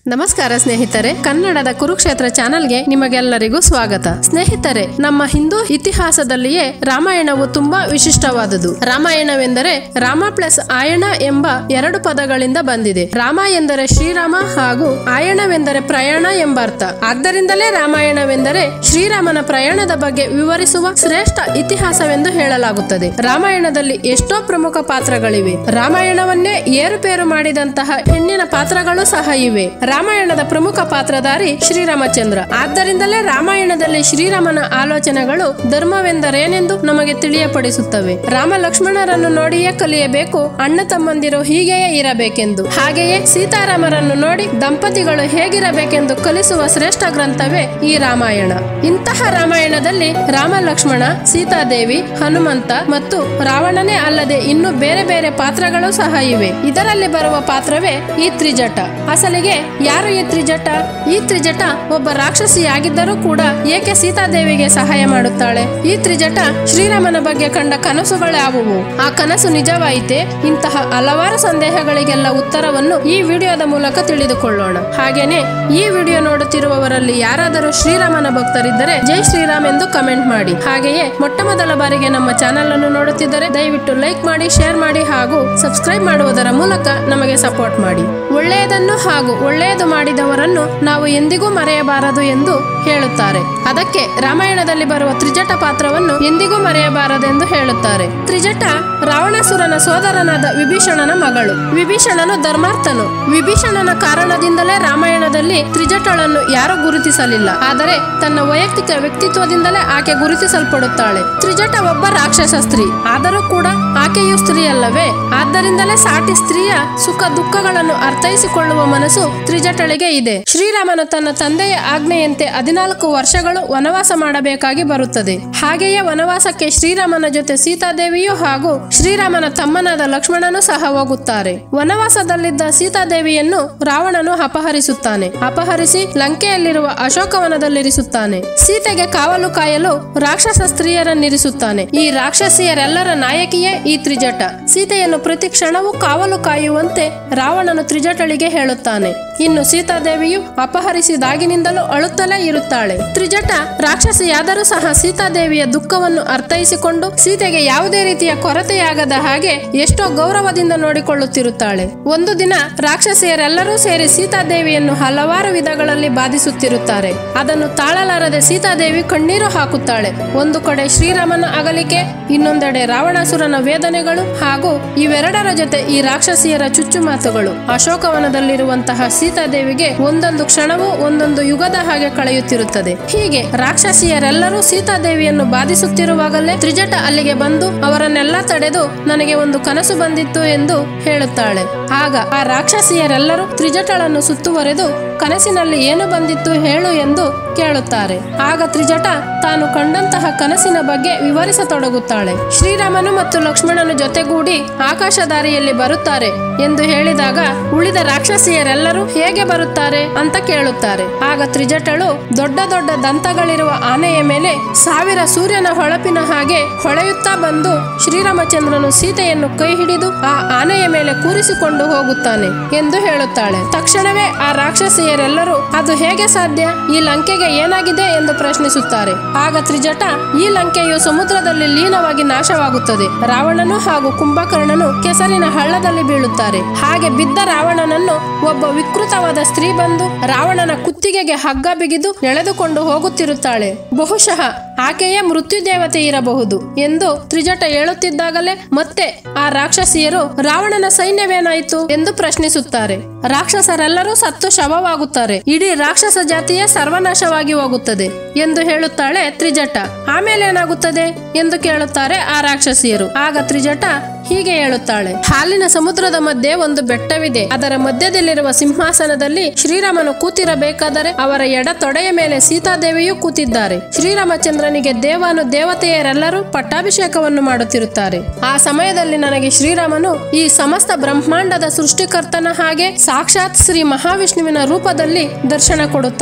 ನಮಸ್ಕಾರ ಸ್ನೇಹಿತರೆ, ಕನ್ನಡದ ಕುರುಕ್ಷೇತ್ರ ಚಾನೆಲ್ಗೆ ನಿಮಗೆಲ್ಲರಿಗೂ ಸ್ವಾಗತ. ಸ್ನೇಹಿತರೆ, ನಮ್ಮ ಹಿಂದೂ ಇತಿಹಾಸದಲ್ಲಿಯೇ ರಾಮಾಯಣವು ತುಂಬಾ ವಿಶಿಷ್ಟವಾದುದು. ರಾಮಾಯಣವೆಂದರೆ ರಾಮ ಪ್ಲಸ್ ಆಯಣ ಎಂಬ ಎರಡು ಪದಗಳಿಂದ ಬಂದಿದೆ. ರಾಮ ಎಂದರೆ ಶ್ರೀರಾಮ ಹಾಗೂ ಆಯಣವೆಂದರೆ ಪ್ರಯಾಣ ಎಂಬ ಅರ್ಥ. ಆದ್ದರಿಂದಲೇ ರಾಮಾಯಣವೆಂದರೆ ಶ್ರೀರಾಮನ ಪ್ರಯಾಣದ ಬಗ್ಗೆ ವಿವರಿಸುವ ಶ್ರೇಷ್ಠ ಇತಿಹಾಸವೆಂದು ಹೇಳಲಾಗುತ್ತದೆ. ರಾಮಾಯಣದಲ್ಲಿ ಎಷ್ಟೋ ಪ್ರಮುಖ ಪಾತ್ರಗಳಿವೆ. ರಾಮಾಯಣವನ್ನೇ ಏರುಪೇರು ಮಾಡಿದಂತಹ ಹೆಣ್ಣಿನ ಪಾತ್ರಗಳು ಸಹ ಇವೆ. ರಾಮಾಯಣದ ಪ್ರಮುಖ ಪಾತ್ರಧಾರಿ ಶ್ರೀರಾಮಚಂದ್ರ. ಆದ್ದರಿಂದಲೇ ರಾಮಾಯಣದಲ್ಲಿ ಶ್ರೀರಾಮನ ಆಲೋಚನೆಗಳು ಧರ್ಮವೆಂದರೇನೆಂದು ನಮಗೆ ತಿಳಿಯಪಡಿಸುತ್ತವೆ. ರಾಮ ಲಕ್ಷ್ಮಣರನ್ನು ನೋಡಿಯೇ ಕಲಿಯಬೇಕು, ಅಣ್ಣ ತಮ್ಮಂದಿರು ಹೀಗೆಯೇ ಇರಬೇಕೆಂದು. ಹಾಗೆಯೇ ಸೀತಾರಾಮರನ್ನು ನೋಡಿ ದಂಪತಿಗಳು ಹೇಗಿರಬೇಕೆಂದು ಕಲಿಸುವ ಶ್ರೇಷ್ಠ ಗ್ರಂಥವೇ ಈ ರಾಮಾಯಣ. ಇಂತಹ ರಾಮಾಯಣದಲ್ಲಿ ರಾಮ ಲಕ್ಷ್ಮಣ, ಸೀತಾದೇವಿ, ಹನುಮಂತ ಮತ್ತು ರಾವಣನೇ ಅಲ್ಲದೆ ಇನ್ನು ಬೇರೆ ಬೇರೆ ಪಾತ್ರಗಳು ಸಹ ಇವೆ. ಇದರಲ್ಲಿ ಬರುವ ಪಾತ್ರವೇ ಈ ತ್ರಿಜಟ. ಅಸಲಿಗೆ ಯಾರು ಈ ತ್ರಿಜಟ? ಈ ತ್ರಿಜಟ ಒಬ್ಬ ರಾಕ್ಷಸಿಯಾಗಿದ್ದರೂ ಕೂಡ ಏಕೆ ಸೀತಾದೇವಿಗೆ ಸಹಾಯ ಮಾಡುತ್ತಾಳೆ? ಈ ತ್ರಿಜಟ ಶ್ರೀರಾಮನ ಬಗ್ಗೆ ಕಂಡ ಕನಸುಗಳ್ಯಾವುವು? ಆ ಕನಸು ನಿಜವಾಯಿತೆ? ಇಂತಹ ಹಲವಾರು ಸಂದೇಹಗಳಿಗೆಲ್ಲ ಉತ್ತರವನ್ನು ಈ ವಿಡಿಯೋದ ಮೂಲಕ ತಿಳಿದುಕೊಳ್ಳೋಣ. ಹಾಗೇನೆ ಈ ವಿಡಿಯೋ ನೋಡುತ್ತಿರುವವರಲ್ಲಿ ಯಾರಾದರೂ ಶ್ರೀರಾಮನ ಭಕ್ತರಿದ್ದರೆ ಜೈ ಶ್ರೀರಾಮ್ ಎಂದು ಕಮೆಂಟ್ ಮಾಡಿ. ಹಾಗೆಯೇ ಮೊಟ್ಟ ಮೊದಲ ಬಾರಿಗೆ ನಮ್ಮ ಚಾನೆಲ್ ಅನ್ನು ನೋಡುತ್ತಿದ್ದರೆ ದಯವಿಟ್ಟು ಲೈಕ್ ಮಾಡಿ, ಶೇರ್ ಮಾಡಿ ಹಾಗೂ ಸಬ್ಸ್ಕ್ರೈಬ್ ಮಾಡುವುದರ ಮೂಲಕ ನಮಗೆ ಸಪೋರ್ಟ್ ಮಾಡಿ. ಒಳ್ಳೆಯದನ್ನು ಹಾಗೂ ಒಳ್ಳೆಯದು ಮಾಡಿದವರನ್ನು ನಾವು ಎಂದಿಗೂ ಮರೆಯಬಾರದು ಎಂದು ಹೇಳುತ್ತಾರೆ. ಅದಕ್ಕೆ ರಾಮಾಯಣದಲ್ಲಿ ಬರುವ ತ್ರಿಜಟ ಪಾತ್ರವನ್ನು ಎಂದಿಗೂ ಮರೆಯಬಾರದೆಂದು ಹೇಳುತ್ತಾರೆ. ತ್ರಿಜಟ ರಾವಣಾಸುರನ ಸೋದರನಾದ ವಿಭೀಷಣನ ಮಗಳು. ವಿಭೀಷಣನು ಧರ್ಮಾರ್ಥನು. ವಿಭೀಷಣನ ಕಾರಣದಿಂದಲೇ ರಾಮಾಯಣದಲ್ಲಿ ತ್ರಿಜಟಳನ್ನು ಯಾರೂ ಗುರುತಿಸಲಿಲ್ಲ. ಆದರೆ ತನ್ನ ವೈಯಕ್ತಿಕ ವ್ಯಕ್ತಿತ್ವದಿಂದಲೇ ಆಕೆ ಗುರುತಿಸಲ್ಪಡುತ್ತಾಳೆ. ತ್ರಿಜಟ ಒಬ್ಬ ರಾಕ್ಷಸ ಸ್ತ್ರೀ, ಆದರೂ ಕೂಡ ಆಕೆಯು ಸ್ತ್ರೀಯಲ್ಲವೇ? ಆದ್ದರಿಂದಲೇ ಸಾಟಿ ಸ್ತ್ರೀಯ ಸುಖ ದುಃಖಗಳನ್ನು ಅರ್ಥೈಸಿಕೊಳ್ಳುವ ಮನಸ್ಸು ತ್ರಿಜಟಳಿಗೆ ಇದೆ. ಶ್ರೀರಾಮನು ತನ್ನ ತಂದೆಯ ಆಜ್ಞೆಯಂತೆ 14 ವರ್ಷಗಳು ವನವಾಸ ಮಾಡಬೇಕಾಗಿ ಬರುತ್ತದೆ. ಹಾಗೆಯೇ ವನವಾಸಕ್ಕೆ ಶ್ರೀರಾಮನ ಜೊತೆ ಸೀತಾದೇವಿಯು ಹಾಗೂ ಶ್ರೀರಾಮನ ತಮ್ಮನಾದ ಲಕ್ಷ್ಮಣನು ಸಹ ಹೋಗುತ್ತಾರೆ. ವನವಾಸದಲ್ಲಿದ್ದ ಸೀತಾದೇವಿಯನ್ನು ರಾವಣನು ಅಪಹರಿಸುತ್ತಾನೆ. ಅಪಹರಿಸಿ ಲಂಕೆಯಲ್ಲಿರುವ ಅಶೋಕವನದಲ್ಲಿರಿಸುತ್ತಾನೆ. ಸೀತೆಗೆ ಕಾವಲು ಕಾಯಲು ರಾಕ್ಷಸ ಸ್ತ್ರೀಯರನ್ನಿರಿಸುತ್ತಾನೆ. ಈ ರಾಕ್ಷಸಿಯರೆಲ್ಲರ ನಾಯಕಿಯೇ ಈ ತ್ರಿಜಟ. ಸೀತೆಯನ್ನು ಪ್ರತಿ ಕ್ಷಣವೂ ಕಾವಲು ಕಾಯುವಂತೆ ರಾವಣನು ತ್ರಿಜಟಳಿಗೆ ಹೇಳುತ್ತಾನೆ. ಇನ್ನು ಸೀತಾದೇವಿಯು ಅಪಹರಿಸಿದಾಗಿನಿಂದಲೂ ಅಳುತ್ತಲೇ ಇರುತ್ತಾಳೆ. ತ್ರಿಜಟ ರಾಕ್ಷಸಿಯಾದರೂ ಸಹ ಸೀತಾದೇವಿಯ ದುಃಖವನ್ನು ಅರ್ಥೈಸಿಕೊಂಡು ಸೀತೆಗೆ ಯಾವುದೇ ರೀತಿಯ ಕೊರತೆಯಾಗದ ಹಾಗೆ ಎಷ್ಟೋ ಗೌರವದಿಂದ ನೋಡಿಕೊಳ್ಳುತ್ತಿರುತ್ತಾಳೆ. ಒಂದು ದಿನ ರಾಕ್ಷಸಿಯರೆಲ್ಲರೂ ಸೇರಿ ಸೀತಾದೇವಿಯನ್ನು ಹಲವಾರು ವಿಧಗಳಲ್ಲಿ ಬಾಧಿಸುತ್ತಿರುತ್ತಾರೆ. ಅದನ್ನು ತಾಳಲಾರದೆ ಸೀತಾದೇವಿ ಕಣ್ಣೀರು ಹಾಕುತ್ತಾಳೆ. ಒಂದು ಕಡೆ ಶ್ರೀರಾಮನ ಅಗಲಿಕೆ, ಇನ್ನೊಂದೆಡೆ ರಾವಣಾಸುರನ ವೇದನೆಗಳು ಹಾಗೂ ಇವೆರಡರ ಜೊತೆ ಈ ರಾಕ್ಷಸಿಯರ ಚುಚ್ಚುಮಾತುಗಳು. ಅಶೋಕವನದಲ್ಲಿರುವಂತಹ ಸೀತಾದೇವಿಗೆ ಒಂದೊಂದು ಕ್ಷಣವೂ ಒಂದೊಂದು ಯುಗದ ಹಾಗೆ ಕಳೆಯುತ್ತಿರುತ್ತದೆ. ಹೀಗೆ ರಾಕ್ಷಸಿಯರೆಲ್ಲರೂ ಸೀತಾದೇವಿಯನ್ನು ಬಾಧಿಸುತ್ತಿರುವಾಗಲೇ ತ್ರಿಜಟ ಅಲ್ಲಿಗೆ ಬಂದು ಅವರನ್ನೆಲ್ಲ ತಡೆದು ನನಗೆ ಒಂದು ಕನಸು ಬಂದಿತ್ತು ಎಂದು ಹೇಳುತ್ತಾಳೆ. ಆಗ ಆ ರಾಕ್ಷಸಿಯರೆಲ್ಲರೂ ತ್ರಿಜಟಳನ್ನು ಸುತ್ತುವರೆದು ಕನಸಿನಲ್ಲಿ ಏನು ಬಂದಿತ್ತು ಹೇಳು ಎಂದು ಕೇಳುತ್ತಾರೆ. ಆಗ ತ್ರಿಜಟ ತಾನು ಕಂಡಂತಹ ಕನಸಿನ ಬಗ್ಗೆ ವಿವರಿಸತೊಡಗುತ್ತಾಳೆ. ಶ್ರೀರಾಮನು ಮತ್ತು ಲಕ್ಷ್ಮಣನು ಜೊತೆಗೂಡಿ ಆಕಾಶದಾರಿಯಲ್ಲಿ ಬರುತ್ತಾರೆ ಎಂದು ಹೇಳಿದಾಗ ಉಳಿದ ರಾಕ್ಷಸಿಯರೆಲ್ಲರೂ ಹೇಗೆ ಬರುತ್ತಾರೆ ಅಂತ ಕೇಳುತ್ತಾರೆ. ಆಗ ತ್ರಿಜಟಳು ದೊಡ್ಡ ದೊಡ್ಡ ದಂತಗಳಿರುವ ಆನೆಯ ಮೇಲೆ 1000 ಸೂರ್ಯನ ಹೊಳಪಿನ ಹಾಗೆ ಹೊಳೆಯುತ್ತಾ ಬಂದು ಶ್ರೀರಾಮಚಂದ್ರನು ಸೀತೆಯನ್ನು ಕೈ ಹಿಡಿದು ಆ ಆನೆಯ ಮೇಲೆ ಕೂರಿಸಿಕೊಂಡು ಹೋಗುತ್ತಾನೆ ಎಂದು ಹೇಳುತ್ತಾಳೆ. ತಕ್ಷಣವೇ ಆ ರಾಕ್ಷಸಿಯರೆಲ್ಲರೂ ಅದು ಹೇಗೆ ಸಾಧ್ಯ, ಈ ಲಂಕೆಗೆ ಏನಾಗಿದೆ ಎಂದು ಪ್ರಶ್ನಿಸುತ್ತಾರೆ. ಆಗ ತ್ರಿಜಟ ಈ ಲಂಕೆಯು ಸಮುದ್ರದಲ್ಲಿ ಲೀನವಾಗಿ ನಾಶವಾಗುತ್ತದೆ. ರಾವಣನು ಹಾಗೂ ಕುಂಭಕರ್ಣನು ಕೆಸರಿನ ಹಳ್ಳದಲ್ಲಿ ಬೀಳುತ್ತಾರೆ. ಹಾಗೆ ಬಿದ್ದ ರಾವಣನನ್ನು ಒಬ್ಬ ವಿಕೃತವಾದ ಸ್ತ್ರೀ ಬಂದು ರಾವಣನ ಕುತ್ತಿಗೆಗೆ ಹಗ್ಗ ಬಿಗಿದು ಎಳೆದುಕೊಂಡು ಹೋಗುತ್ತಿರುತ್ತಾಳೆ. ಬಹುಶಃ ಆಕೆಯೇ ಮೃತ್ಯು ದೇವತೆ ಇರಬಹುದು ಎಂದು ತ್ರಿಜಟ ಹೇಳುತ್ತಿದ್ದಾಗಲೇ ಮತ್ತೆ ಆ ರಾಕ್ಷಸಿಯರು ರಾವಣನ ಸೈನ್ಯವೇನಾಯಿತು ಎಂದು ಪ್ರಶ್ನಿಸುತ್ತಾರೆ. ರಾಕ್ಷಸರೆಲ್ಲರೂ ಸತ್ತು ಶವವಾಗುತ್ತಾರೆ. ಇಡೀ ರಾಕ್ಷಸ ಜಾತಿಯೇ ಸರ್ವನಾಶವಾಗಿ ಹೋಗುತ್ತದೆ ಎಂದು ಹೇಳುತ್ತಾಳೆ ತ್ರಿಜಟ. ಆಮೇಲೆ ಏನಾಗುತ್ತದೆ ಎಂದು ಕೇಳುತ್ತಾರೆ ಆ ರಾಕ್ಷಸಿಯರು. ಆಗ ತ್ರಿಜಟ ಹೀಗೆ ಹೇಳುತ್ತಾಳೆ. ಹಾಲಿನ ಸಮುದ್ರದ ಮಧ್ಯೆ ಒಂದು ಬೆಟ್ಟವಿದೆ. ಅದರ ಮಧ್ಯದಲ್ಲಿರುವ ಸಿಂಹಾಸನದಲ್ಲಿ ಶ್ರೀರಾಮನು ಕೂತಿರಬೇಕಾದರೆ ಅವರ ಎಡ ತೊಡೆಯ ಮೇಲೆ ಸೀತಾದೇವಿಯು ಕೂತಿದ್ದಾರೆ. ಶ್ರೀರಾಮಚಂದ್ರನಿಗೆ ದೇವಾನು ದೇವತೆಯರೆಲ್ಲರೂ ಪಟ್ಟಾಭಿಷೇಕವನ್ನು ಮಾಡುತ್ತಿರುತ್ತಾರೆ. ಆ ಸಮಯದಲ್ಲಿ ನನಗೆ ಶ್ರೀರಾಮನು ಈ ಸಮಸ್ತ ಬ್ರಹ್ಮಾಂಡದ ಸೃಷ್ಟಿಕರ್ತನ ಹಾಗೆ ಸಾಕ್ಷಾತ್ ಶ್ರೀ ಮಹಾವಿಷ್ಣುವಿನ ರೂಪದಲ್ಲಿ ದರ್ಶನ ಕೊಡುತ್ತಾನೆ.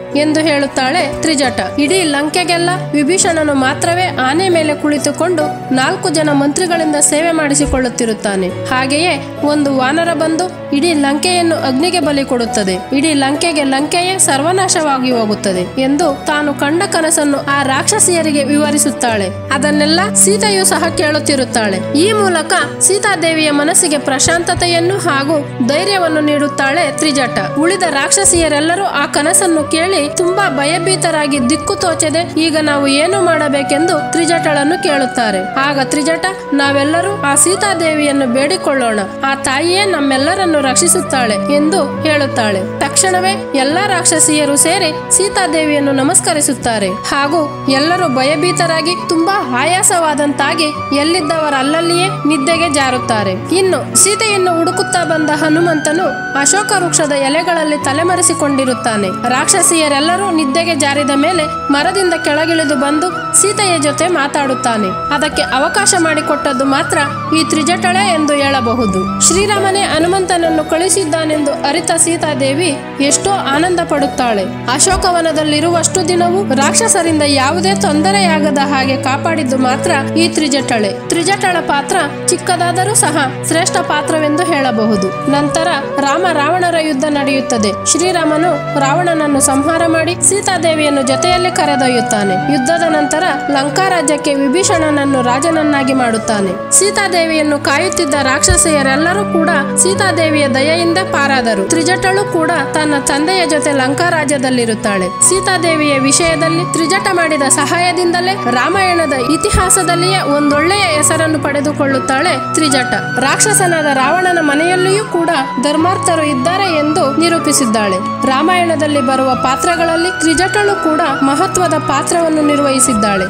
ಎಂದು ಹೇಳುತ್ತಾಳೆ ತ್ರಿಜಟ. ಇಡೀ ಲಂಕೆಗೆಲ್ಲ ವಿಭೀಷಣನು ಮಾತ್ರವೇ ಆನೆ ಮೇಲೆ ಕುಳಿತುಕೊಂಡು 4 ಜನ ಮಂತ್ರಿಗಳಿಂದ ಸೇವೆ ಮಾಡಿಸಿಕೊಳ್ಳುತ್ತಿರುತ್ತಾನೆ. ಹಾಗೆಯೇ ಒಂದು ವಾನರ ಬಂದು ಇಡೀ ಲಂಕೆಯನ್ನು ಅಗ್ನಿಗೆ ಬಲಿ ಕೊಡುತ್ತದೆ. ಇಡೀ ಲಂಕೆಯೇ ಸರ್ವನಾಶವಾಗಿ ಹೋಗುತ್ತದೆ ಎಂದು ತಾನು ಕಂಡ ಕನಸನ್ನು ಆ ರಾಕ್ಷಸಿಯರಿಗೆ ವಿವರಿಸುತ್ತಾಳೆ. ಅದನ್ನೆಲ್ಲ ಸೀತೆಯು ಸಹ ಕೇಳುತ್ತಿರುತ್ತಾಳೆ. ಈ ಮೂಲಕ ಸೀತಾದೇವಿಯ ಮನಸ್ಸಿಗೆ ಪ್ರಶಾಂತತೆಯನ್ನು ಹಾಗೂ ಧೈರ್ಯವನ್ನು ನೀಡುತ್ತಾಳೆ ತ್ರಿಜಟ. ಉಳಿದ ರಾಕ್ಷಸಿಯರೆಲ್ಲರೂ ಆ ಕನಸನ್ನು ಕೇಳಿ ತುಂಬಾ ಭಯಭೀತರಾಗಿ ದಿಕ್ಕು ತೋಚದೆ ಈಗ ನಾವು ಏನು ಮಾಡಬೇಕೆಂದು ತ್ರಿಜಟಳನ್ನು ಕೇಳುತ್ತಾರೆ. ಆಗ ತ್ರಿಜಟ, ನಾವೆಲ್ಲರೂ ಆ ಸೀತಾದೇವಿಯನ್ನು ಬೇಡಿಕೊಳ್ಳೋಣ, ಆ ತಾಯಿಯೇ ನಮ್ಮೆಲ್ಲರನ್ನು ರಕ್ಷಿಸುತ್ತಾಳೆ ಎಂದು ಹೇಳುತ್ತಾಳೆ. ತಕ್ಷಣವೇ ಎಲ್ಲಾ ರಾಕ್ಷಸಿಯರು ಸೇರಿ ಸೀತಾದೇವಿಯನ್ನು ನಮಸ್ಕರಿಸುತ್ತಾರೆ. ಹಾಗೂ ಎಲ್ಲರೂ ಭಯಭೀತರಾಗಿ ತುಂಬಾ ಆಯಾಸವಾದಂತಾಗಿ ಎಲ್ಲಿದ್ದವರ ಅಲ್ಲಲ್ಲಿಯೇ ನಿದ್ದೆಗೆ ಜಾರುತ್ತಾರೆ. ಇನ್ನು ಸೀತೆಯನ್ನು ಹುಡುಕುತ್ತಾ ಬಂದ ಹನುಮಂತನು ಅಶೋಕ ವೃಕ್ಷದ ಎಲೆಗಳಲ್ಲಿ ತಲೆಮರೆಸಿಕೊಂಡಿರುತ್ತಾನೆ. ರಾಕ್ಷಸಿಯರೆಲ್ಲರೂ ನಿದ್ದೆಗೆ ಜಾರಿದ ಮೇಲೆ ಮರದಿಂದ ಕೆಳಗಿಳಿದು ಬಂದು ಸೀತೆಯ ಜೊತೆ ಮಾತಾಡುತ್ತಾನೆ. ಅದಕ್ಕೆ ಅವಕಾಶ ಮಾಡಿಕೊಟ್ಟದ್ದು ಮಾತ್ರ ಈ ತ್ರಿಜಟಳೆ ಎಂದು ಹೇಳಬಹುದು. ಶ್ರೀರಾಮನೇ ಹನುಮಂತನನ್ನು ಕಳಿಸಿದ್ದಾನೆಂದು ಅರಿತ ಸೀತಾದೇವಿ ಎಷ್ಟೋ ಆನಂದ ಪಡುತ್ತಾಳೆ. ಅಶೋಕವನದಲ್ಲಿರುವಷ್ಟು ದಿನವೂ ರಾಕ್ಷಸರಿಂದ ಯಾವುದೇ ತೊಂದರೆಯಾಗದ ಹಾಗೆ ಕಾಪಾಡಿದ್ದು ಮಾತ್ರ ಈ ತ್ರಿಜಟಳೆ. ತ್ರಿಜಟಳ ಪಾತ್ರ ಚಿಕ್ಕದಾದರೂ ಸಹ ಶ್ರೇಷ್ಠ ಪಾತ್ರವೆಂದು ಹೇಳಬಹುದು. ನಂತರ ರಾವಣರ ಯುದ್ಧ ನಡೆಯುತ್ತದೆ. ಶ್ರೀರಾಮನು ರಾವಣನನ್ನು ಸಂಹಾರ ಮಾಡಿ ಸೀತಾದೇವಿಯನ್ನು ಜೊತೆಯಲ್ಲಿ ಕರೆದೊಯ್ಯುತ್ತಾನೆ. ಯುದ್ಧದ ನಂತರ ಲಂಕಾ ರಾಜ್ಯಕ್ಕೆ ವಿಭೀಷಣನನ್ನು ರಾಜನನ್ನಾಗಿ ಮಾಡುತ್ತಾನೆ. ಸೀತಾದೇವಿಯನ್ನು ಕಾಯುತ್ತಿದ್ದ ರಾಕ್ಷಸಿಯರೆಲ್ಲರೂ ಕೂಡ ಸೀತಾದೇವಿಯ ದಯೆಯಿಂದ ಪಾರಾದರು. ತ್ರಿಜಟಳು ಕೂಡ ತನ್ನ ತಂದೆಯ ಜೊತೆ ಲಂಕಾ ರಾಜ್ಯದಲ್ಲಿರುತ್ತಾಳೆ. ಸೀತಾದೇವಿಯ ವಿಷಯದಲ್ಲಿ ತ್ರಿಜಟ ಮಾಡಿದ ಸಹಾಯದಿಂದಲೇ ರಾಮಾಯಣದ ಇತಿಹಾಸದಲ್ಲಿಯೇ ಒಂದೊಳ್ಳೆಯ ಹೆಸರನ್ನು ಪಡೆದುಕೊಳ್ಳುತ್ತಾಳೆ ತ್ರಿಜಟ. ರಾಕ್ಷಸನಾದ ರಾವಣನ ಮನೆಯಲ್ಲಿಯೂ ಕೂಡ ಧರ್ಮಾರ್ಥರು ಇದ್ದಾರೆ ಎಂದು ನಿರೂಪಿಸಿದ್ದಾಳೆ. ರಾಮಾಯಣದಲ್ಲಿ ಬರುವ ಪಾತ್ರಗಳಲ್ಲಿ ತ್ರಿಜಟಳು ಕೂಡ ಮಹತ್ವದ ಪಾತ್ರವನ್ನು ನಿರ್ವಹಿಸಿದ್ದಾಳೆ.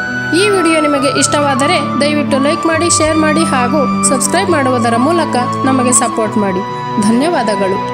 ಈ ವಿಡಿಯೋ ನಿಮಗೆ ಇಷ್ಟವಾದರೆ ದಯವಿಟ್ಟು ಲೈಕ್ ಮಾಡಿ, ಶೇರ್ ಮಾಡಿ ಹಾಗೂ ಸಬ್ಸ್ಕ್ರೈಬ್ ಮಾಡುವುದರ ಮೂಲಕ ನಮಗೆ ಸಪೋರ್ಟ್ ಮಾಡಿ. ಧನ್ಯವಾದಗಳು.